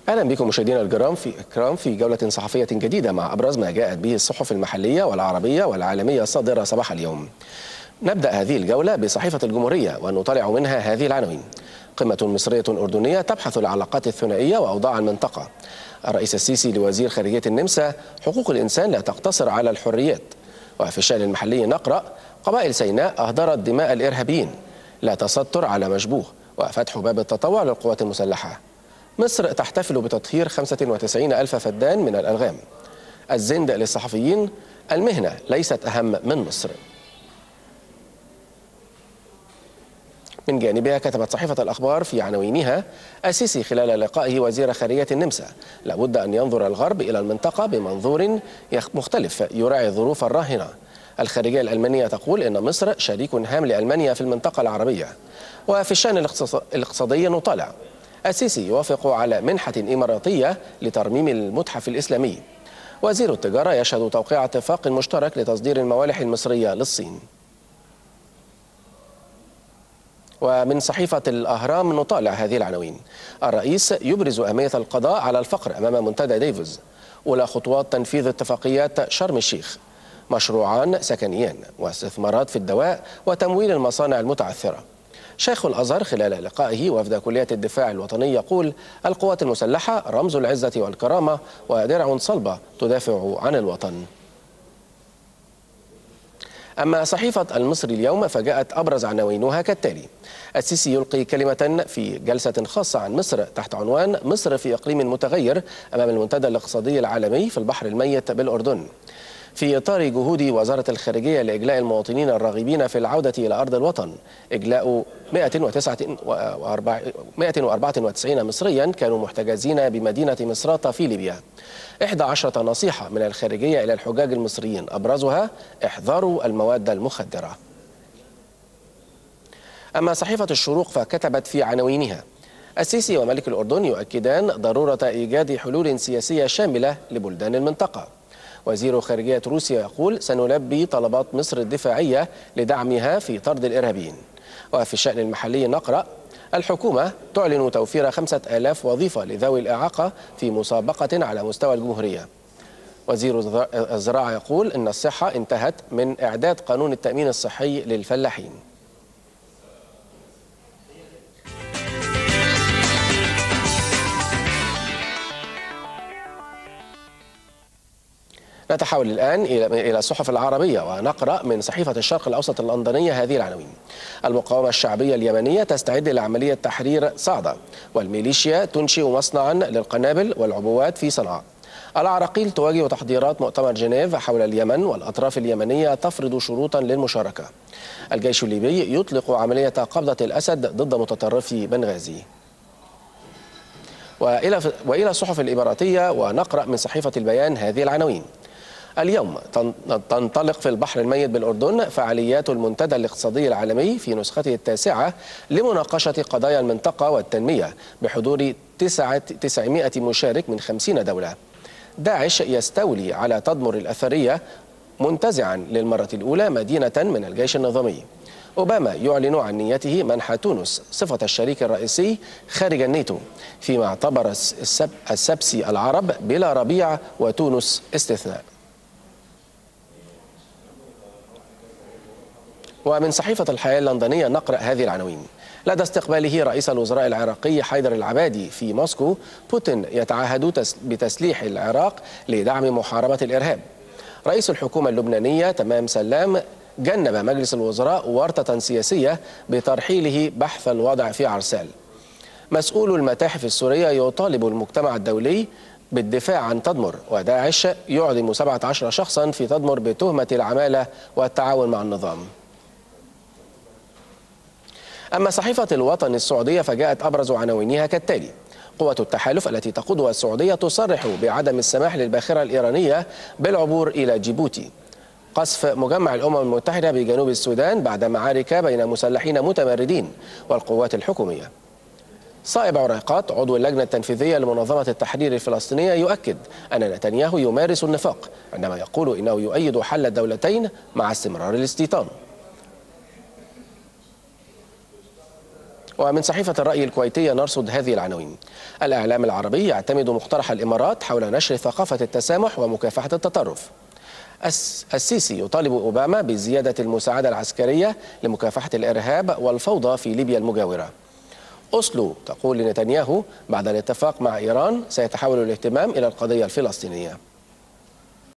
أهلا بكم مشاهدينا الكرام في جولة صحفية جديدة مع أبرز ما جاءت به الصحف المحلية والعربية والعالمية الصادرة صباح اليوم. نبدأ هذه الجولة بصحيفة الجمهورية ونطلع منها هذه العناوين: قمة مصرية أردنية تبحث العلاقات الثنائية وأوضاع المنطقة. الرئيس السيسي لوزير خارجية النمسا: حقوق الإنسان لا تقتصر على الحريات. وفي الشأن المحلي نقرأ: قبائل سيناء أهدرت دماء الإرهابيين، لا تستر على مشبوه، وفتح باب التطوع للقوات المسلحة. مصر تحتفل بتطهير 95 ألف فدان من الألغام. الزند للصحفيين: المهنة ليست أهم من مصر. من جانبها كتبت صحيفة الأخبار في عناوينها: السيسي خلال لقائه وزير خارجية النمسا: لابد أن ينظر الغرب إلى المنطقة بمنظور مختلف يراعي الظروف الراهنة. الخارجية الألمانية تقول إن مصر شريك هام لألمانيا في المنطقة العربية. وفي الشأن الاقتصادي نطالع: السيسي يوافق على منحة إماراتية لترميم المتحف الإسلامي. وزير التجارة يشهد توقيع اتفاق مشترك لتصدير الموالح المصرية للصين. ومن صحيفة الأهرام نطالع هذه العناوين: الرئيس يبرز أهمية القضاء على الفقر أمام منتدى ديفوز. أولى خطوات تنفيذ اتفاقيات شرم الشيخ. مشروعان سكنيان واستثمارات في الدواء وتمويل المصانع المتعثرة. شيخ الأزهر خلال لقائه وفد كلية الدفاع الوطني يقول: القوات المسلحة رمز العزة والكرامة ودرع صلبة تدافع عن الوطن. أما صحيفة المصري اليوم فجاءت أبرز عناوينها كالتالي: السيسي يلقي كلمة في جلسة خاصة عن مصر تحت عنوان مصر في إقليم متغير أمام المنتدى الاقتصادي العالمي في البحر الميت بالأردن. في إطار جهود وزارة الخارجية لإجلاء المواطنين الراغبين في العودة إلى أرض الوطن، إجلاء 194 مصريا كانوا محتجزين بمدينة مصراتة في ليبيا. 11 نصيحة من الخارجية إلى الحجاج المصريين، أبرزها احذروا المواد المخدرة. أما صحيفة الشروق فكتبت في عناوينها: السيسي وملك الأردن يؤكدان ضرورة إيجاد حلول سياسية شاملة لبلدان المنطقة. وزير خارجية روسيا يقول: سنلبي طلبات مصر الدفاعية لدعمها في طرد الإرهابيين. وفي الشأن المحلي نقرأ: الحكومة تعلن توفير 5000 وظيفة لذوي الإعاقة في مسابقة على مستوى الجمهورية. وزير الزراعة يقول إن الصحة انتهت من إعداد قانون التأمين الصحي للفلاحين. نتحول الآن إلى الصحف العربية ونقرأ من صحيفة الشرق الأوسط اللندنية هذه العناوين: المقاومة الشعبية اليمنية تستعد لعملية تحرير صعدة، والميليشيا تنشئ مصنعا للقنابل والعبوات في صنعاء. العراقيل تواجه تحضيرات مؤتمر جنيف حول اليمن، والأطراف اليمنية تفرض شروطا للمشاركة. الجيش الليبي يطلق عملية قبضة الأسد ضد متطرفي بنغازي. وإلى الصحف الإماراتية ونقرأ من صحيفة البيان هذه العناوين: اليوم تنطلق في البحر الميت بالأردن فعاليات المنتدى الاقتصادي العالمي في نسخته التاسعة لمناقشة قضايا المنطقة والتنمية بحضور 900 مشارك من 50 دولة. داعش يستولي على تدمر الأثرية منتزعا للمرة الأولى مدينة من الجيش النظامي. أوباما يعلن عن نيته منح تونس صفة الشريك الرئيسي خارج الناتو، فيما اعتبر السبسي العرب بلا ربيع وتونس استثناء. ومن صحيفة الحياة اللندنية نقرأ هذه العناوين: لدى استقباله رئيس الوزراء العراقي حيدر العبادي في موسكو، بوتين يتعهد بتسليح العراق لدعم محاربة الإرهاب. رئيس الحكومة اللبنانية تمام سلام جنب مجلس الوزراء ورطة سياسية بترحيله بحث الوضع في عرسال. مسؤول المتاحف السورية يطالب المجتمع الدولي بالدفاع عن تدمر، وداعش يعدم 17 شخصا في تدمر بتهمة العمالة والتعاون مع النظام. أما صحيفة الوطن السعودية فجاءت أبرز عناوينها كالتالي: قوة التحالف التي تقودها السعودية تصرح بعدم السماح للباخرة الإيرانية بالعبور إلى جيبوتي. قصف مجمع الأمم المتحدة بجنوب السودان بعد معارك بين مسلحين متمردين والقوات الحكومية. صائب عريقات عضو اللجنة التنفيذية لمنظمة التحرير الفلسطينية يؤكد أن نتنياهو يمارس النفاق عندما يقول إنه يؤيد حل الدولتين مع استمرار الاستيطان. ومن صحيفة الرأي الكويتية نرصد هذه العناوين. الإعلام العربي يعتمد مقترح الإمارات حول نشر ثقافة التسامح ومكافحة التطرف. السيسي يطالب أوباما بزيادة المساعدة العسكرية لمكافحة الإرهاب والفوضى في ليبيا المجاورة. أوسلو تقول لنتنياهو بعد الاتفاق مع إيران سيتحول الاهتمام إلى القضية الفلسطينية.